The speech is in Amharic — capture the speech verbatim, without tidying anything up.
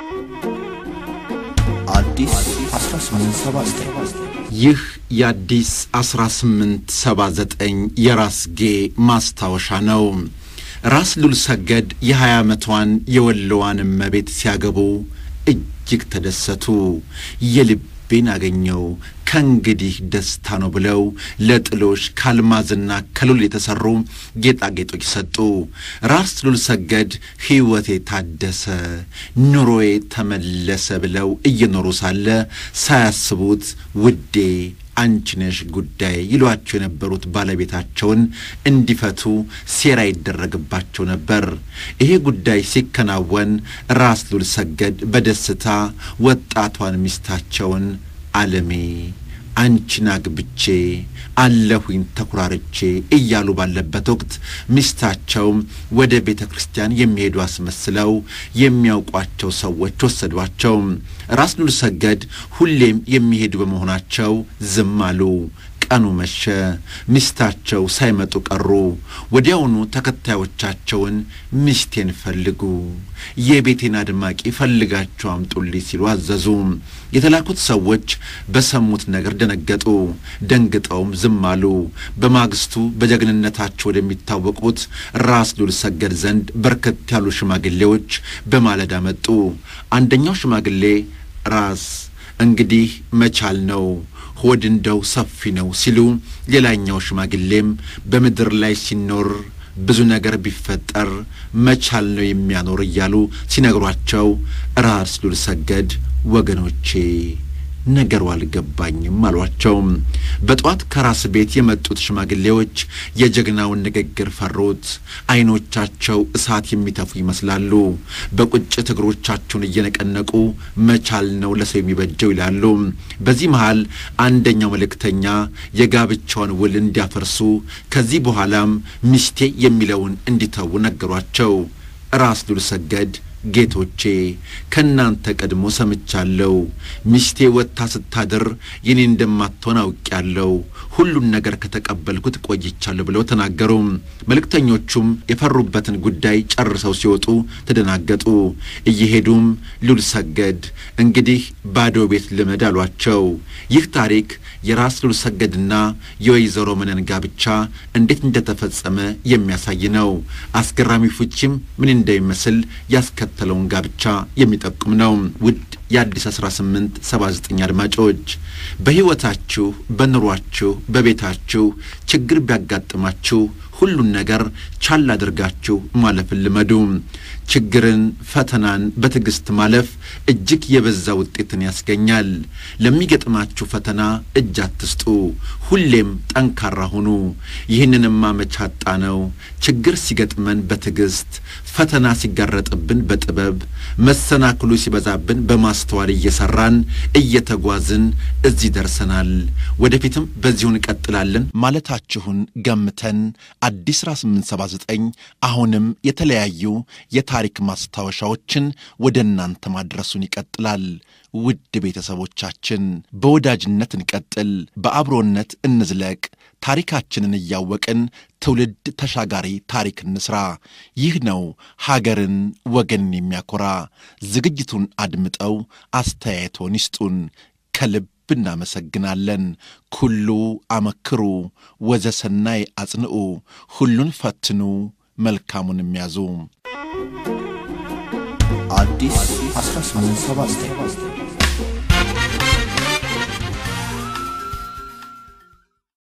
አዲስ አስራ ስምንት ሰባ ዘጠኝ ይህ የአዲስ አስራ ስምንት ሰባ ዘጠኝ የራስጌ ማስታወሻ ነው። ራስ ሉል ሰገድ የሃያ ዓመቷን የወሎዋን እመቤት ሲያገቡ እጅግ ተደሰቱ። የልቤን አገኘው ከእንግዲህ ደስታ ነው ብለው ለጥሎሽ ካልማዝና ከሉል የተሰሩ ጌጣጌጦች ሰጡ። ራስ ሉል ሰገድ ሕይወቴ ታደሰ ኑሮዬ ተመለሰ ብለው እየኖሩ ሳለ ሳያስቡት ውዴ አንቺነሽ ጉዳይ ይሏቸው የነበሩት ባለቤታቸውን እንዲፈቱ ሴራ ይደረግባቸው ነበር። ይሄ ጉዳይ ሲከናወን ራስ ሉል ሰገድ በደስታ ወጣቷን ሚስታቸውን አለሜ አንቺን አግብቼ አለሁኝ ተኩራርቼ እያሉ ባለበት ወቅት ሚስታቸው ወደ ቤተ ክርስቲያን የሚሄዱ አስመስለው የሚያውቋቸው ሰዎች ወሰዷቸው። ራስ ሉል ሰገድ ሁሌም የሚሄዱ በመሆናቸው ዝም አሉ። ቀኑ መሸ። ሚስታቸው ሳይመጡ ቀሩ። ወዲያውኑ ተከታዮቻቸውን ሚስቴን ፈልጉ፣ የቤቴን አድማቂ ፈልጋቸው አምጡልኝ ሲሉ አዘዙ። የተላኩት ሰዎች በሰሙት ነገር ደነገጡ። ደንግጠውም ዝም አሉ። በማግስቱ በጀግንነታቸው ወደሚታወቁት ራስ ሉል ሰገድ ዘንድ በርከት ያሉ ሽማግሌዎች በማለዳ መጡ። አንደኛው ሽማግሌ ራስ እንግዲህ መቻል ነው ሆድ እንደው ሰፊ ነው ሲሉ፣ ሌላኛው ሽማግሌም በምድር ላይ ሲኖር ብዙ ነገር ቢፈጠር መቻል ነው የሚያኖር እያሉ ሲነግሯቸው ራስ ሉል ሰገድ ወገኖቼ ነገሩ አልገባኝም አሏቸው። በጧት ከራስ ቤት የመጡት ሽማግሌዎች የጀግናውን ንግግር ፈሩት። አይኖቻቸው እሳት የሚተፉ ይመስላሉ። በቁጭት እግሮቻቸውን እየነቀነቁ መቻል ነው ለሰው የሚበጀው ይላሉ። በዚህ መሃል አንደኛው መልእክተኛ የጋብቻውን ውል እንዲያፈርሱ ከዚህ በኋላም ሚስቴ የሚለውን እንዲተው ነገሯቸው። ራስ ሉል ሰገድ ጌቶቼ ከናንተ ቀድሞ ሰምቻለሁ። ሚስቴ ወጣ ስታድር የኔ እንደማትሆን አውቄያለሁ። ሁሉን ነገር ከተቀበልኩት ቆይቻለሁ ብለው ተናገሩ። መልእክተኞቹም የፈሩበትን ጉዳይ ጨርሰው ሲወጡ ተደናገጡ። እየሄዱም ሉል ሰገድ እንግዲህ ባዶ ቤት ልመድ አሏቸው። ይህ ታሪክ የራስ ሉል ሰገድና የወይዘሮ መነን ጋብቻ እንዴት እንደተፈጸመ የሚያሳይ ነው። አስገራሚ ፍቺም ምን እንደሚመስል ያስከተለውን ጋብቻ የሚጠቁም ነው። ውድ የአዲስ አስራ ስምንት ሰባ ዘጠኝ አድማጮች በሕይወታችሁ በኑሯችሁ በቤታችሁ ችግር ቢያጋጥማችሁ ሁሉን ነገር ቻል አድርጋችሁ ማለፍን ልመዱ። ችግርን ፈተናን በትዕግስት ማለፍ እጅግ የበዛ ውጤትን ያስገኛል። ለሚገጥማችሁ ፈተና እጅ አትስጡ። ሁሌም ጠንካራ ሁኑ። ይህንንማ መች አጣነው? ችግር ሲገጥመን በትዕግስት፣ ፈተና ሲጋረጥብን በጥበብ፣ መሰናክሉ ሲበዛብን በማስተዋል እየሰራን እየተጓዝን እዚህ ደርሰናል። ወደፊትም በዚሁ እንቀጥላለን ማለታችሁን ገምተን አዲስ አስራ ስምንት ሰባ ዘጠኝ አሁንም የተለያዩ የታሪክ ማስታወሻዎችን ወደ እናንተ ማድረሱን ይቀጥላል። ውድ ቤተሰቦቻችን በወዳጅነት እንቀጥል፣ በአብሮነት እንዝለቅ። ታሪካችንን እያወቅን ትውልድ ተሻጋሪ ታሪክ እንስራ። ይህ ነው ሀገርን ወገንን የሚያኮራ። ዝግጅቱን አድምጠው አስተያየቶን ይስጡን። ከልብ እናመሰግናለን። ኩሉ አመክሩ ወዘሰናይ አጽንዑ፣ ሁሉን ፈትኑ መልካሙን የሚያዙ። አዲስ አስራ ስምንት ሰባ ዘጠኝ